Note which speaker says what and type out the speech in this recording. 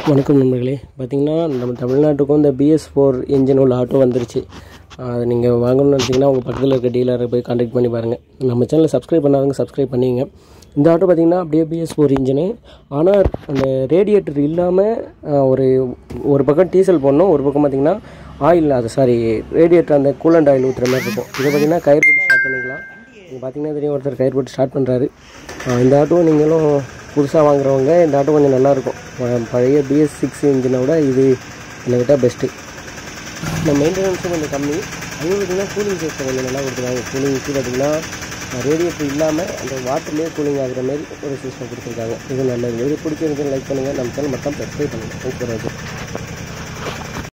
Speaker 1: வணக்கம் நண்பர்களே. பார்த்திங்கன்னா நம்ம தமிழ்நாட்டுக்கும் இந்த BS4 இன்ஜின் உள்ள ஆட்டோ வந்துருச்சு. அது நீங்கள் வாங்கணும்னு நினச்சிங்கன்னா உங்கள் பக்கத்தில் இருக்க டீலரை போய் கான்டாக்ட் பண்ணி பாருங்கள். நம்ம சேனலை சப்ஸ்கிரைப் பண்ணாதவங்க சப்ஸ்கிரைப் பண்ணிங்க. இந்த ஆட்டோ பார்த்திங்கன்னா அப்படியே BS4 இன்ஜினு. ஆனால் அந்த ரேடியேட்டர் இல்லாமல் ஒரு பக்கம் டீசல் போடணும், ஒரு பக்கம் பார்த்திங்கன்னா ரேடியேட்டர் அந்த கூலண்ட் ஆயில் ஊற்றுற மாதிரி இருக்கும். இதை பார்த்திங்கன்னா கயிறு போட்டு ஸ்டார்ட் பண்ணிக்கலாம். நீங்கள் பார்த்திங்கன்னா தெரியும், ஒருத்தர் கயிறு போட்டு ஸ்டார்ட் பண்ணுறாரு. இந்த ஆட்டோ நீங்களும் புதுசாக வாங்குறவங்க இந்த ஆட்டோ கொஞ்சம் நல்லாயிருக்கும். பழைய BS6 இன்ஜினை விட இது என்னை விட்டால் பெஸ்ட்டு. இந்த மெயின்டெனன்ஸும் கொஞ்சம் கம்மி. அதுவும் பார்த்திங்கன்னா கூலிங் சிஸ்டம் கொஞ்சம் நல்லா கொடுத்துருக்காங்க. கூலிங்ஸு பார்த்திங்கன்னா ரேடியேட்டர் இல்லாமல் அந்த வாட்டர்லேயே கூலிங் ஆகிற மாதிரி ஒரு சிஸ்டம் கொடுத்துருக்காங்க. இது நல்லது. இது பிடிச்சிருக்கு லைக் பண்ணுங்கள். நம்ம சேனல் மட்டும் சப்ஸ்கிரைப் பண்ணுங்கள். தேங்க்ஸ் ஃபார் வாட்சிங்.